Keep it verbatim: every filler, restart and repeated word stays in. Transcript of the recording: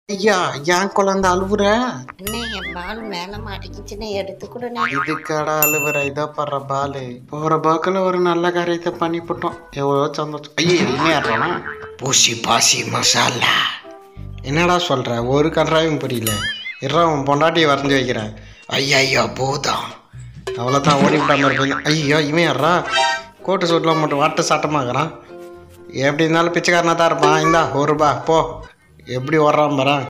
ஐயா ஏன் குழந்தை அழுவுற? அண்ணே என் பால் மேல மாட்டிக்கிச்சுன்னு எடுத்து கொடுண்ணே. இதுக்கடா அழுவுற? இதோ படுற பாலு போற பாக்கில் ஒரு நல்ல காரியத்தை பண்ணிவிட்டோம். எவ்வளோ சந்தோஷம். ஐயோ இனியாடுறானா பூசி பாசி மசாலா. என்னடா சொல்ற? ஒரு கன்றாயும் புரியல. இரா உன் பொண்டாட்டியை வரைஞ்சி வைக்கிறேன். ஐயா ஐயா போதான் அவ்வளோதான் ஓடி விட்டாம இருப்பீங்க. ஐயோ இவன் யாரா கோட்டு சூட்டில் மட்டும் வாட்ட சாட்டமாகறான். எப்படி இருந்தாலும் பிச்சைக்காரனா தான் இருப்பான். இந்தா ஒரு ரூபா போ. எப்படி ஓடுறான் பாரா.